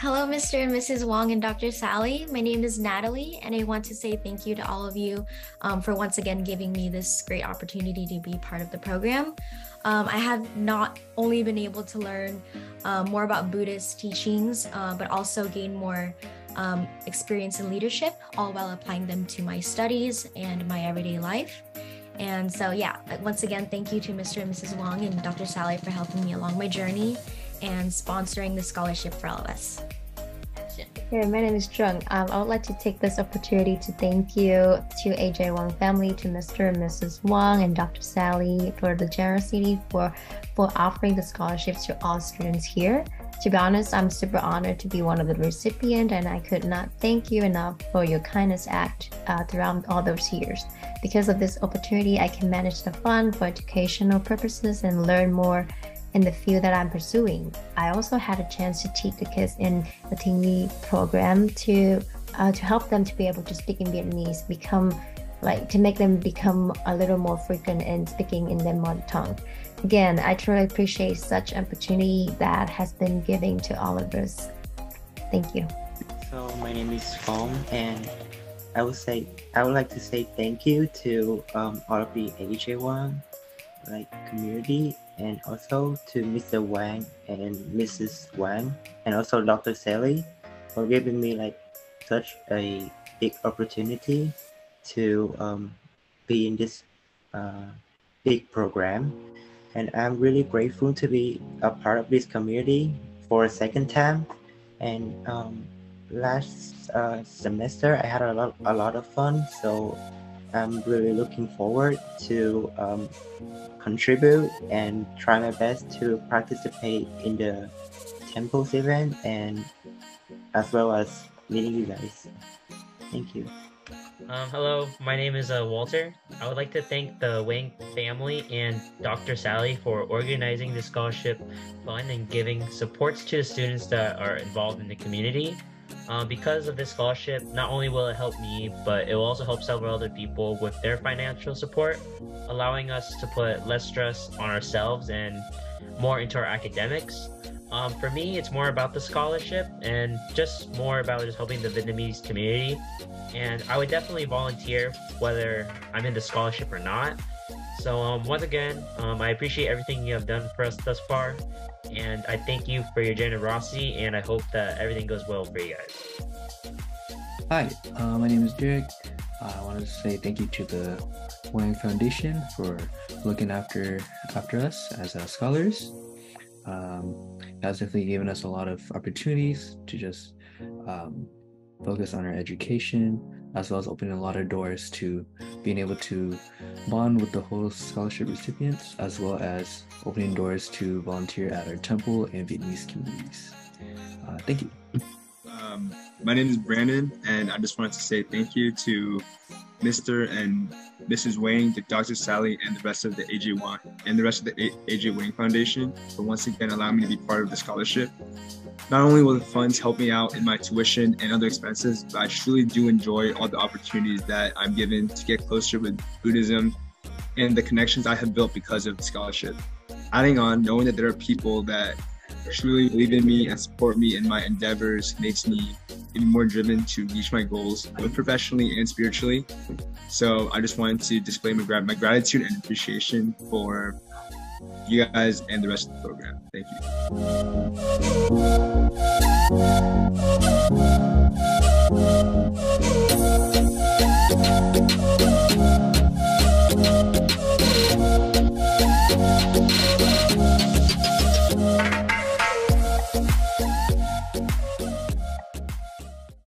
Hello, Mr. and Mrs. Wong and Dr. Sally. My name is Natalie, and I want to say thank you to all of you for once again giving me this great opportunity to be part of the program. I have not only been able to learn more about Buddhist teachings, but also gain more experience in leadership, all while applying them to my studies and my everyday life. And so, yeah, once again, thank you to Mr. and Mrs. Wong and Dr. Sally for helping me along my journey and sponsoring the scholarship for all of us. Hey, my name is Jung. I would like to take this opportunity to thank you to AJ Wong family, to Mr. and Mrs. Wong and Dr. Sally for the generosity for offering the scholarships to all students here. To be honest, I'm super honored to be one of the recipients, and I could not thank you enough for your kindness act throughout all those years. Because of this opportunity, I can manage the fund for educational purposes and learn more in the field that I'm pursuing. I also had a chance to teach the kids in the Tingli program to help them to be able to speak in Vietnamese, to make them become a little more frequent in speaking in their mother tongue. Again, I truly appreciate such opportunity that has been given to all of us. Thank you. So my name is Phong, and I would like to say thank you to all of the AJ1 community, and also to Mr. Wang and Mrs. Wang, and also Dr. Sally for giving me such a big opportunity to be in this big program. And I'm really grateful to be a part of this community for a second time. And last semester I had a lot of fun, so I'm really looking forward to contribute and try my best to participate in the temples event, and as well as meeting you guys. Thank you. Hello, my name is Walter. I would like to thank the Wang family and Dr. Sally for organizing the scholarship fund and giving supports to the students that are involved in the community. Because of this scholarship, not only will it help me, but it will also help several other people with their financial support, allowing us to put less stress on ourselves and more into our academics. For me, it's more about the scholarship and just more about just helping the Vietnamese community. And I would definitely volunteer whether I'm in the scholarship or not. So once again, I appreciate everything you have done for us thus far. And I thank you for your generosity, and I hope that everything goes well for you guys. Hi, my name is Derek. I wanted to say thank you to the Wang Foundation for looking after us as scholars. That's definitely given us a lot of opportunities to just focus on our education, as well as opening a lot of doors to being able to bond with the whole scholarship recipients, as well as opening doors to volunteer at our temple and Vietnamese communities. Thank you. My name is Brandon, and I just wanted to say thank you to Mr. and Mrs. Wang, to Dr. Sally, and the rest of the AJ Wang and the rest of the AJ Wang Foundation for once again allowing me to be part of the scholarship. Not only will the funds help me out in my tuition and other expenses, but I truly do enjoy all the opportunities that I'm given to get closer with Buddhism and the connections I have built because of the scholarship. Adding on, knowing that there are people that truly believe in me and support me in my endeavors makes me even more driven to reach my goals, both professionally and spiritually. So I just wanted to display my gratitude and appreciation for you guys and the rest of the program. Thank you.